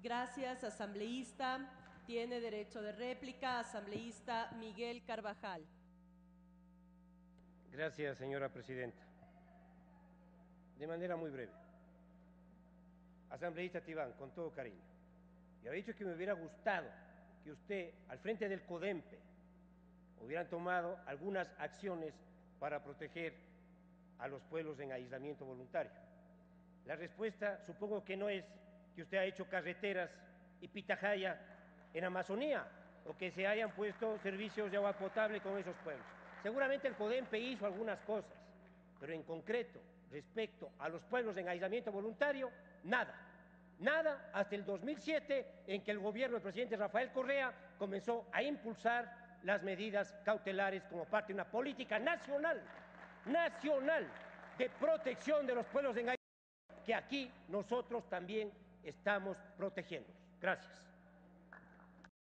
Gracias, asambleísta. Tiene derecho de réplica, asambleísta Miguel Carvajal. Gracias, señora presidenta. De manera muy breve. Asambleísta Tibán, con todo cariño, yo había dicho que me hubiera gustado que usted, al frente del CODEMPE, hubieran tomado algunas acciones para proteger a los pueblos en aislamiento voluntario. La respuesta supongo que no es que usted ha hecho carreteras y pitahaya en Amazonía o que se hayan puesto servicios de agua potable con esos pueblos. Seguramente el CODEMPE hizo algunas cosas, pero en concreto, respecto a los pueblos en aislamiento voluntario, nada. Nada hasta el 2007, en que el gobierno del presidente Rafael Correa comenzó a impulsar las medidas cautelares como parte de una política nacional de protección de los pueblos en aislamiento, que aquí nosotros también estamos protegiendo. Gracias.